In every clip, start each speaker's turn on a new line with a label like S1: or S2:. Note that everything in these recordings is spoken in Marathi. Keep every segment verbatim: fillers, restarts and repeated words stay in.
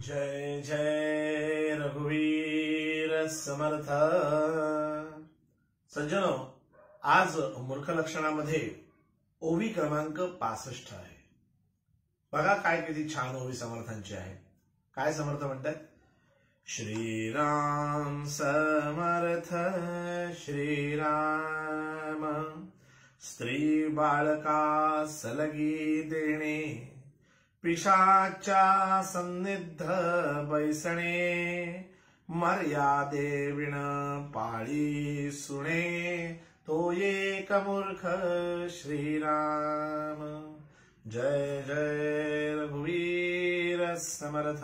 S1: जय जय रघुवीर समर्थ। सज्जनो, आज मूर्ख लक्षणामध्ये ओवी क्रमांक पासष्ट आहे। बघा काय किती छान ओवी समर्थांची आहे। काय समर्थ म्हणतात? श्रीराम समर्थ श्रीराम, स्त्री बाळका सलगी देणे, पिशाच्या सन्निध बैसणे, मर्यादेविण पाळी सुणे, तो एक मूर्ख श्रीराम। जय जय रघुवीर समर्थ।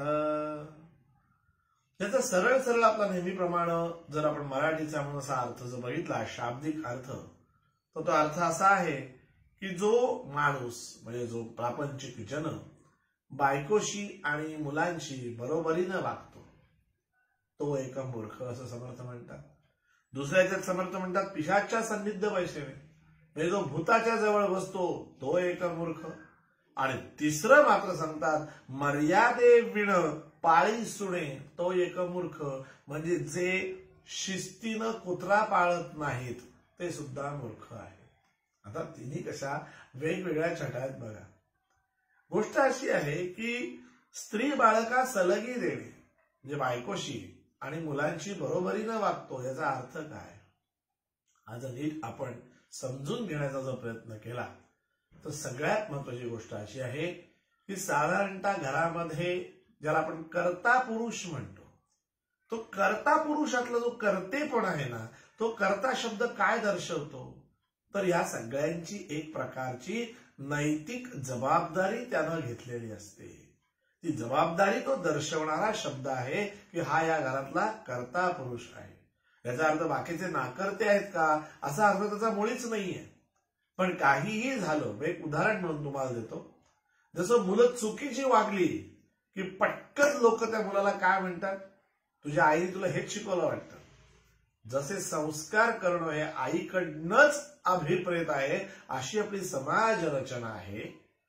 S1: याचा सरळ सरळ आपला नेहमीप्रमाणे जर आपण मराठीचा म्हणून असा अर्थ जर बघितला, शाब्दिक अर्थ, तर तो अर्थ असा आहे की जो माणूस म्हणजे जो प्रापंचिक जन बायकोशी आणि मुलांशी बरोबरीनं वागतो तो एक मूर्ख असं समर्थ म्हणतात। दुसऱ्याच्यात समर्थ म्हणतात पिशाच्या सन्निध बैसणे, म्हणजे जो भूताच्या जवळ बसतो तो एक मूर्ख। आणि तिसरं मात्र सांगतात मर्यादेविण पाळी सुणे, तो एक मूर्ख, म्हणजे जे शिस्तीनं कुत्रा पाळत नाहीत ते सुद्धा मूर्ख आहे। आता तिन्ही कशा वेगवेगळ्या छटा आहेत बघा। गोष्ट अशी आहे की स्त्री बाळका सलगी देणे म्हणजे बायकोशी आणि मुलांची बरोबरीनं वागतो, याचा अर्थ काय? आज नीट आपण समजून घेण्याचा जो प्रयत्न केला तर सगळ्यात महत्वाची गोष्ट अशी आहे की साधारणतः घरामध्ये ज्याला आपण कर्ता पुरुष म्हणतो, तो कर्ता पुरुषातला जो कर्तेपण आहे ना, तो कर्ता शब्द काय दर्शवतो? तर या सगळ्यांची एक प्रकारची नैतिक जबाबदारी त्यानं घेतलेली असते। ती जबाबदारी तो दर्शवणारा शब्द आहे की हा या घरातला कर्ता पुरुष आहे। याचा अर्थ बाकीचे नाकर्ते आहेत का असा अर्थ त्याचा मुळीच नाहीये। पण काहीही झालं, एक उदाहरण म्हणून तुम्हाला देतो। जसं मुलं चुकीची वागली की पटकन लोक त्या मुलाला काय म्हणतात? तुझ्या आईने तुला हेच शिकवलं वाटतं। जसे संस्कार करणं हे आईकडनंच अभिप्रेत आहे अशी आपली समाज रचना आहे,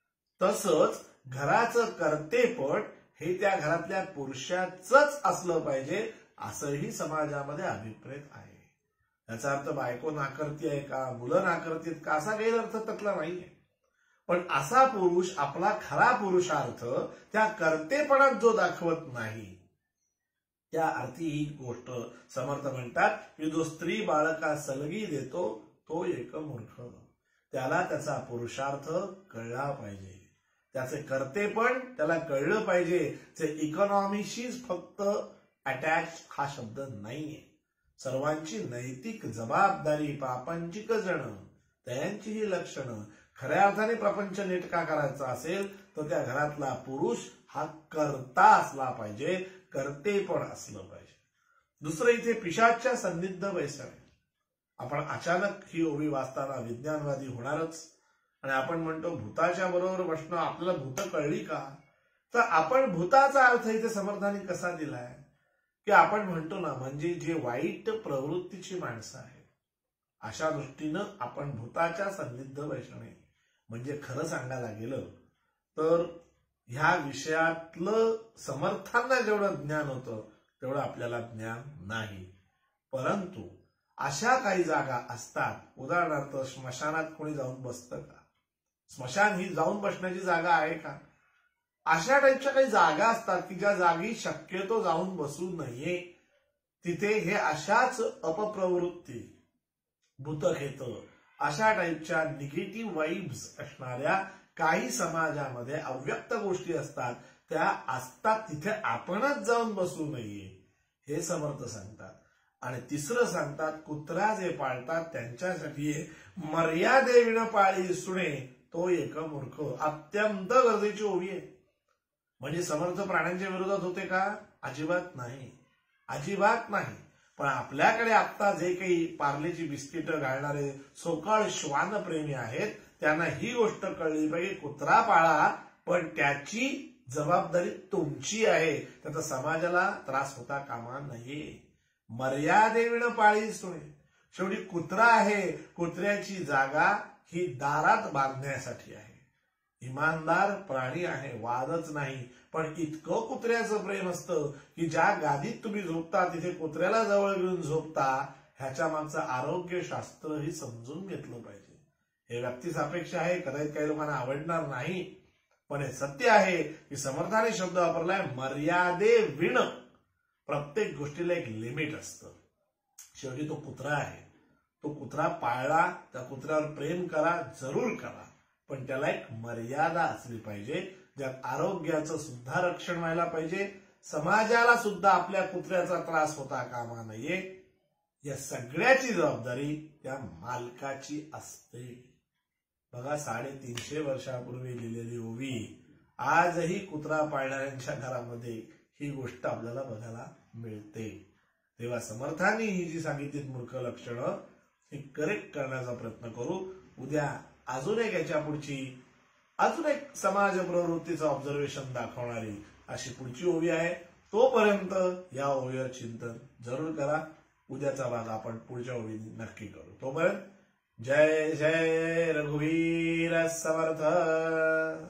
S1: तसंच घराचं कर्तेपण हे त्या घरातल्या पुरुषाचंच असलं पाहिजे असंही समाजामध्ये अभिप्रेत आहे। याचा अर्थ बायको नाकर्ती आहे का, मुलं नाकर्ती आहेत का असा गैरअर्थ त्यातला नाहीये। पण असा पुरुष आपला खरा पुरुषार्थ त्या कर्तेपणात जो दाखवत नाही त्या अर्थी ही गोष्ट समर्थ म्हणतात की जो स्त्री बाळका सलगी देतो तो एक मूर्ख। त्याला त्याचा पुरुषार्थ कळला पाहिजे, त्याचे कर्तेपण त्याला कळलं पाहिजे। जे इकॉनॉमीशीच फक्त अटॅच हा शब्द नाहीये। सर्वांची नैतिक जबाबदारी, प्रापंचिक जण त्यांची ही लक्षणं, खऱ्या अर्थाने प्रपंच नेटका करायचा असेल तर त्या घरातला पुरुष हा कर्ता असला पाहिजे, कर्तेपण असलं पाहिजे। दुसरं इथे पिशाच्या सन्निध बैसणे। आपण अचानक ही ओवी वाचताना विज्ञानवादी होणारच आणि आपण म्हणतो भूताच्या बरोबर बसणं, आपल्याला भूत कळली का? तर आपण भूताचा अर्थ इथे समर्थाने कसा दिलाय की आपण म्हणतो ना, म्हणजे जे वाईट प्रवृत्तीची माणसं आहेत अशा दृष्टीनं आपण भूताच्या सन्निध बैसणे म्हणजे खरं सांगायला गेलं तर ह्या विषयातलं समर्थांना जेवढं ज्ञान होतं तेवढं आपल्याला ज्ञान नाही। परंतु अशा काही जागा असतात, उदाहरणार्थ स्मशानात कोणी जाऊन बसतं का? स्मशान ही जाऊन बसण्याची जागा आहे का? अशा टाईपच्या काही जागा असतात की ज्या जागी शक्यतो जाऊन बसू नये, तिथे हे अशाच अपप्रवृत्ती, भूतखेत, अशा टाईपच्या निगेटिव्ह वाईब्स असणाऱ्या काही समाजामध्ये अव्यक्त गोष्टी असतात, त्या असतात तिथे आपणच जाऊन बसू नये हे समर्थ सांगतात। आणि तिसरं सांगतात कुत्रा जे पाळतात त्यांच्यासाठी मर्यादेविण पाळी सुणे, तो एक मूर्ख। अत्यंत गरजेची ओवी आहे। म्हणजे समर्थ प्राण्यांच्या विरोधात होते का? अजिबात नाही, अजिबात नाही। पण आपल्याकडे आता जे काही पार्लेची बिस्किटं घालणारे सोकाळ श्वानप्रेमी आहेत त्यांना ही गोष्ट कळली पाहिजे, कुत्रा पाळा पण त्याची जबाबदारी तुमची आहे, त्याचा समाजाला त्रास होता कामा नये। मर्यादेविण पाळी सुणे, शेवटी कुत्रा आहे, कुत्र्याची जागा ही दारात बांधण्यासाठी आहे। इमानदार प्राणी आहे, वादच नाही, पण इतकं कुत्र्याचं प्रेम असतं की ज्या गादीत तुम्ही झोपता तिथे कुत्र्याला जवळ घेऊन झोपता, ह्याच्या मागचं आरोग्यशास्त्रही समजून घेतलं पाहिजे. हे व्यक्तिसापेक्ष आहे, कदाचित काही लोकांना आवडणार नाही, पण हे सत्य आहे की समर्थाने शब्द वापरलाय मर्यादे विण. प्रत्येक गोष्टीला एक लिमिट असतं. शेवटी तो कुत्रा आहे, तो कुत्रा पाळला, त्या कुत्र्यावर प्रेम करा, जरूर करा, पण त्याला एक मर्यादा असली पाहिजे, ज्यात आरोग्याचं सुद्धा रक्षण व्हायला पाहिजे, समाजाला सुद्धा आपल्या कुत्र्याचा त्रास होता कामा नये. या सगळ्याची जबाबदारी त्या मालकाची असते. बघा, साडेतीनशे वर्षापूर्वी लिहिलेली ओवी आजही कुत्रा पाळणाऱ्यांच्या घरामध्ये ही गोष्ट आपल्याला बघायला मिळते. तेव्हा समर्थांनी ही जी सांगितली मूर्ख लक्षणं ही करेक्ट करण्याचा प्रयत्न करू. उद्या अजून एक याच्या पुढची अजून एक समाज प्रवृत्तीचं ऑब्झर्वेशन दाखवणारी अशी पुढची ओवी आहे. तोपर्यंत या ओवीवर चिंतन जरूर करा. उद्याचा भाग आपण पुढच्या ओवीने नक्की करू. तोपर्यंत जय जय रघुवीर समर्थ.